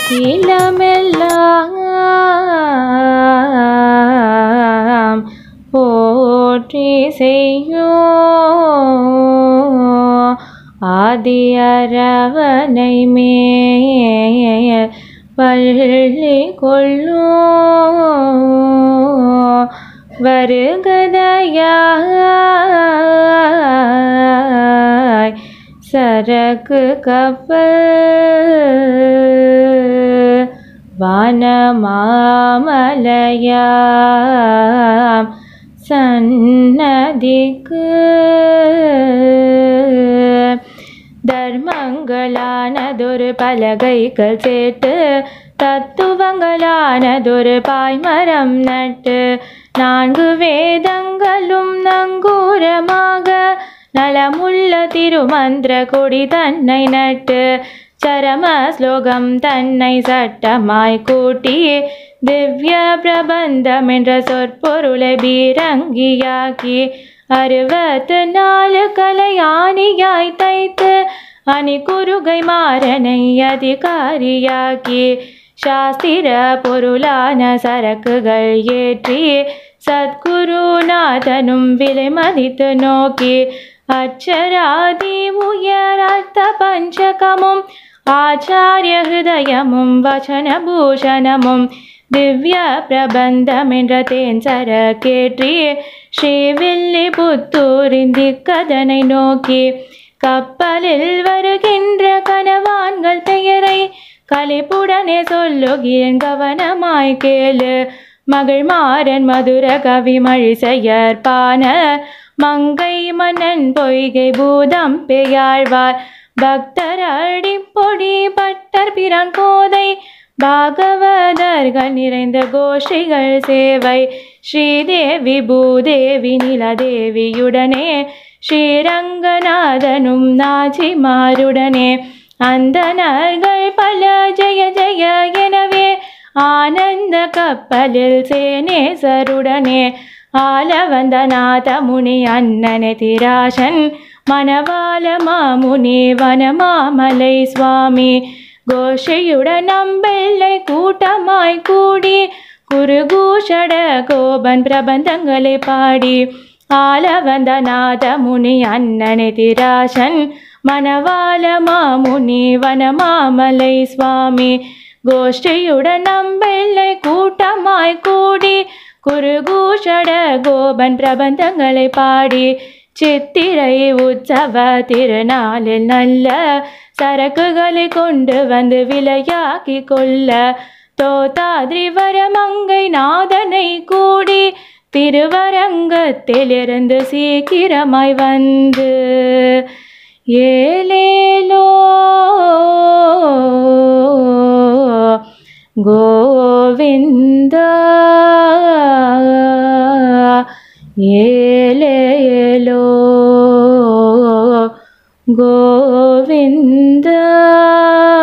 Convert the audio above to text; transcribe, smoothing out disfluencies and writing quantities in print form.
இளமெல்லாம் போற்றி செய்யோ ஆதி அரவணை மேல் பள்ளி கொள்ளோ வருகதையாய் சரக்கு கப்பல் வானமாமலையாம் சன்னதிக்கு தர்மங்களானதொரு பலகைகள் சேர்த்து தத்துவங்களானதொரு பாய்மரம் நட்டு 4 வேதங்களும் நங்கூரமாக நலமுள்ள திருமந்திர கொடி தன்னை நட்டு சரம ஸ்லோகம் தன்னை சட்டமாய் கூட்டி திவ்ய பிரபந்தம் என்ற சொற்பொருளை பீரங்கியாக்கி 64 கலையானியாய் தைத்து அணி குருகை மாறனை அதிகாரியாக்கி சாஸ்திர பொருளான சரக்குகள் ஏற்றி சத்குருநாதனும் விலை மதித்து நோக்கி அச்சராதி உயர் அர்த்த பஞ்சகமும் ஆச்சாரிய ஹிருதயமும் வச்சன பூஷணமும் திவ்ய பிரபந்தம் என்ற தேன் சரக்கேற்றி ஸ்ரீவில்லிபுத்தூரின் திக்கதனை நோக்கி கப்பலில் வருகின்ற கணவான்கள் பெயரை கலிப்புடனே சொல்லுகிறேன் கவனமாய் கேளு மகிழ்மாறன் மதுர கவி மழிசையற்பான மங்கை மன்னன் பொய்கை பூதம் பெயாழ்வார் பக்தர் அடிப்பொடி பட்டர் பிரான் கோதை பாகவதர்கள் நிறைந்த கோஷ்டிகள் சேவை ஸ்ரீதேவி பூதேவி நிலதேவியுடனே ஸ்ரீரங்கநாதனும் நாச்சிமாருடனே அந்தணர்கள் பல ஜெய ஜெய எனவே ஆனந்த கப்பலில் சேனேசருடனே ஆலவந்த நாத முனி அண்ணனே திராசன் மணவாள மாமுனி வனமாமலை சுவாமி கோஷையுடன் நம்பெல்லை கூட்டமாய் கூடி குருகூஷட கோபன் பிரபந்தங்களை பாடி ஆலவந்த நாத முனி அண்ணனே திராசன் மணவாள மாமுனி வனமாமலை சுவாமி கோஷ்டியுடன் நம்பெல்லை கூட்டமாய் கூடி குருகூஷட கோபன் பிரபந்தங்களை பாடி சித்திரை உற்சவ திருநாளில் நல்ல சரக்குகளை கொண்டு வந்து விலையாக்கி கொள்ள தோதாத்ரிவரமங்கை நாதனை கூடி திருவரங்கத்திலிருந்து சீக்கிரமாய் வந்து ஏலேலோ கோவிந்தா ஏலேலோ. ゴーヴィンダ கோவிந்தா. ゴーヴィンダ கோவிந்தா.